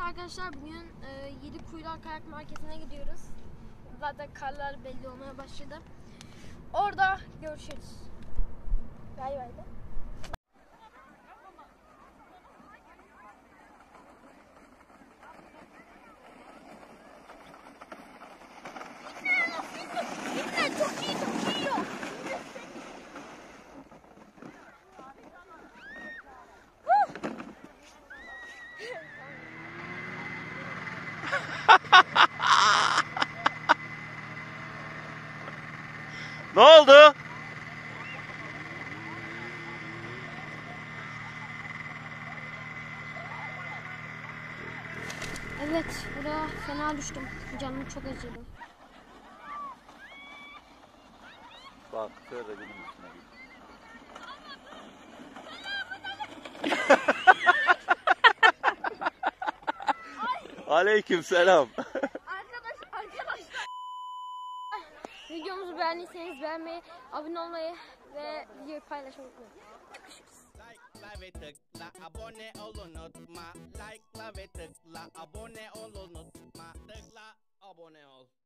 Arkadaşlar bugün Yedi Kuyular Kayak Merkezi'ne gidiyoruz. Zaten karlar belli olmaya başladı. Orada görüşürüz. Bay bay de. Çok iyi, çok iyi. Ne oldu? Evet, buraya fena düştüm. Canım çok acıdı. Bak şöyle gidin üstüne git. Aleyküm selam. Arkadaşlar. Videomuzu beğendiyseniz beğenmeyi, abone olmayı ve videoyu paylaşmayı unutmayın. Like ve tıkla abone ol unutma. Like ve tıkla abone ol unutma. Tıkla abone ol.